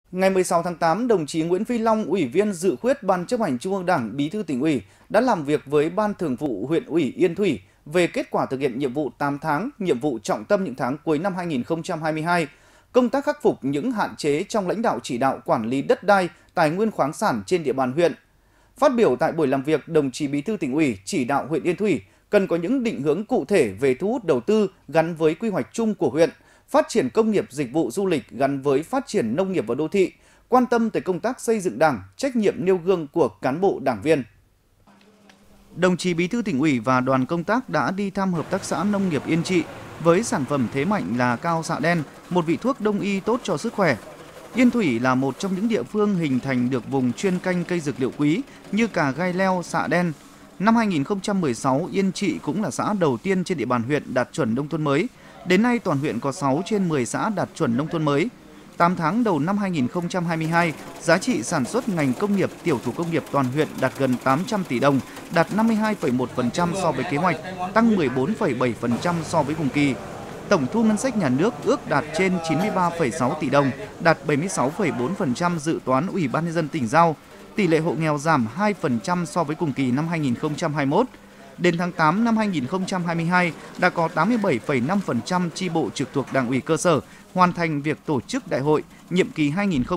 Ngày 16 tháng 8, đồng chí Nguyễn Phi Long, Ủy viên Dự khuyết Ban Chấp hành Trung ương Đảng, Bí thư Tỉnh ủy đã làm việc với Ban Thường vụ huyện ủy Yên Thủy về kết quả thực hiện nhiệm vụ 8 tháng, nhiệm vụ trọng tâm những tháng cuối năm 2022, công tác khắc phục những hạn chế trong lãnh đạo chỉ đạo quản lý đất đai, tài nguyên khoáng sản trên địa bàn huyện. Phát biểu tại buổi làm việc, đồng chí Bí thư Tỉnh ủy chỉ đạo huyện Yên Thủy cần có những định hướng cụ thể về thu hút đầu tư gắn với quy hoạch chung của huyện, phát triển công nghiệp dịch vụ du lịch gắn với phát triển nông nghiệp và đô thị, quan tâm tới công tác xây dựng Đảng, trách nhiệm nêu gương của cán bộ đảng viên. Đồng chí Bí thư Tỉnh ủy và đoàn công tác đã đi thăm hợp tác xã nông nghiệp Yên Trị với sản phẩm thế mạnh là cao xạ đen, một vị thuốc đông y tốt cho sức khỏe. Yên Thủy là một trong những địa phương hình thành được vùng chuyên canh cây dược liệu quý như cà gai leo, xạ đen. Năm 2016, Yên Trị cũng là xã đầu tiên trên địa bàn huyện đạt chuẩn nông thôn mới. Đến nay, toàn huyện có 6 trên 10 xã đạt chuẩn nông thôn mới. 8 tháng đầu năm 2022, giá trị sản xuất ngành công nghiệp, tiểu thủ công nghiệp toàn huyện đạt gần 800 tỷ đồng, đạt 52,1% so với kế hoạch, tăng 14,7% so với cùng kỳ. Tổng thu ngân sách nhà nước ước đạt trên 93,6 tỷ đồng, đạt 76,4% dự toán Ủy ban nhân dân tỉnh giao. Tỷ lệ hộ nghèo giảm 2% so với cùng kỳ năm 2021. Đến tháng 8 năm 2022, đã có 87,5% chi bộ trực thuộc Đảng ủy cơ sở hoàn thành việc tổ chức đại hội nhiệm kỳ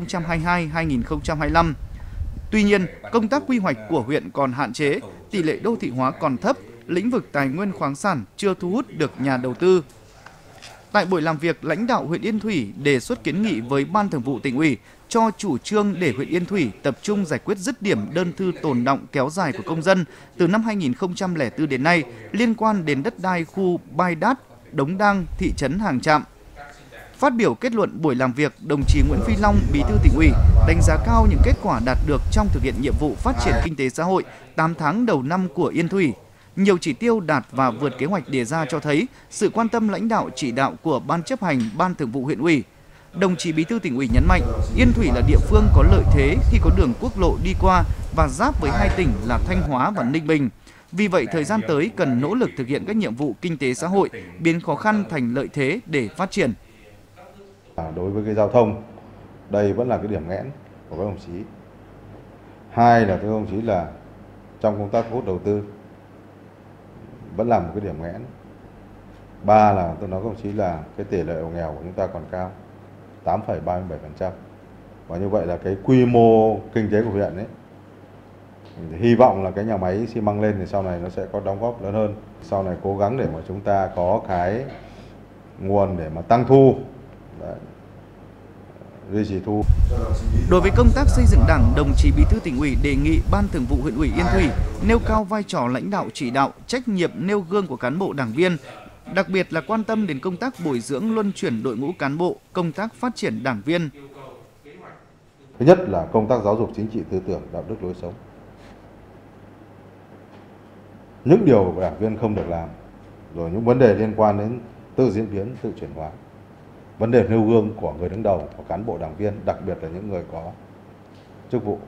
2022-2025. Tuy nhiên, công tác quy hoạch của huyện còn hạn chế, tỷ lệ đô thị hóa còn thấp, lĩnh vực tài nguyên khoáng sản chưa thu hút được nhà đầu tư. Tại buổi làm việc, lãnh đạo huyện Yên Thủy đề xuất kiến nghị với Ban Thường vụ Tỉnh ủy cho chủ trương để huyện Yên Thủy tập trung giải quyết dứt điểm đơn thư tồn đọng kéo dài của công dân từ năm 2004 đến nay liên quan đến đất đai khu Bai Đát, Đống Đăng, thị trấn Hàng Trạm. Phát biểu kết luận buổi làm việc, đồng chí Nguyễn Phi Long, Bí thư Tỉnh ủy đánh giá cao những kết quả đạt được trong thực hiện nhiệm vụ phát triển kinh tế xã hội 8 tháng đầu năm của Yên Thủy. Nhiều chỉ tiêu đạt và vượt kế hoạch đề ra cho thấy sự quan tâm lãnh đạo chỉ đạo của Ban chấp hành Ban Thường vụ huyện ủy. Đồng chí Bí thư Tỉnh ủy nhấn mạnh, Yên Thủy là địa phương có lợi thế khi có đường quốc lộ đi qua và giáp với hai tỉnh là Thanh Hóa và Ninh Bình. Vì vậy, thời gian tới cần nỗ lực thực hiện các nhiệm vụ kinh tế xã hội, biến khó khăn thành lợi thế để phát triển. Đối với cái giao thông, đây vẫn là cái điểm nghẽn của các đồng chí. Hai là các đồng chí là trong công tác thu hút đầu tư vẫn là một cái điểm nghẽn. Ba là tôi nói các đồng chí là cái tỷ lệ hộ nghèo của chúng ta còn cao, 8,37%. Và như vậy là cái quy mô kinh tế của huyện ấy, hy vọng là cái nhà máy xi măng lên thì sau này nó sẽ có đóng góp lớn hơn. Sau này cố gắng để mà chúng ta có cái nguồn để mà tăng thu. Đấy. Duy trì thu. Đối với công tác xây dựng Đảng, đồng chí Bí thư Tỉnh ủy đề nghị Ban Thường vụ huyện ủy Yên Thủy nêu cao vai trò lãnh đạo chỉ đạo, trách nhiệm nêu gương của cán bộ đảng viên, đặc biệt là quan tâm đến công tác bồi dưỡng luân chuyển đội ngũ cán bộ, công tác phát triển đảng viên. Thứ nhất là công tác giáo dục chính trị tư tưởng, đạo đức lối sống. Những điều đảng viên không được làm, rồi những vấn đề liên quan đến tự diễn biến, tự chuyển hóa. Vấn đề nêu gương của người đứng đầu, của cán bộ đảng viên, đặc biệt là những người có chức vụ.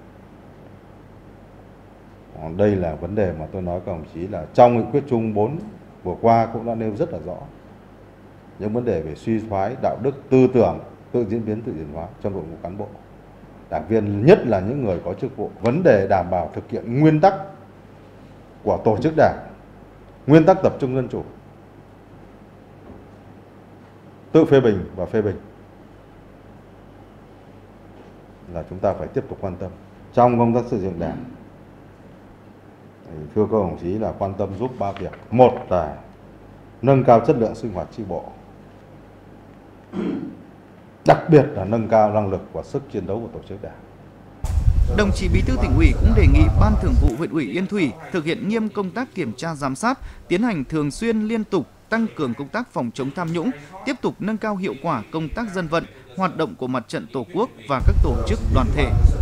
Đây là vấn đề mà tôi nói các đồng chí là trong nghị quyết chung 4 vừa qua cũng đã nêu rất là rõ. Những vấn đề về suy thoái, đạo đức, tư tưởng, tự diễn biến, tự chuyển hóa trong đội ngũ cán bộ. Đảng viên nhất là những người có chức vụ. Vấn đề đảm bảo thực hiện nguyên tắc của tổ chức đảng, nguyên tắc tập trung dân chủ. Tự phê bình và phê bình là chúng ta phải tiếp tục quan tâm. Trong công tác xây dựng Đảng, thưa các đồng chí là quan tâm giúp 3 việc. Một là nâng cao chất lượng sinh hoạt chi bộ, đặc biệt là nâng cao năng lực và sức chiến đấu của tổ chức Đảng. Đồng chí Bí thư Tỉnh ủy cũng đề nghị Ban Thường vụ huyện ủy Yên Thủy thực hiện nghiêm công tác kiểm tra giám sát, tiến hành thường xuyên liên tục, tăng cường công tác phòng chống tham nhũng, tiếp tục nâng cao hiệu quả công tác dân vận, hoạt động của Mặt trận Tổ quốc và các tổ chức đoàn thể.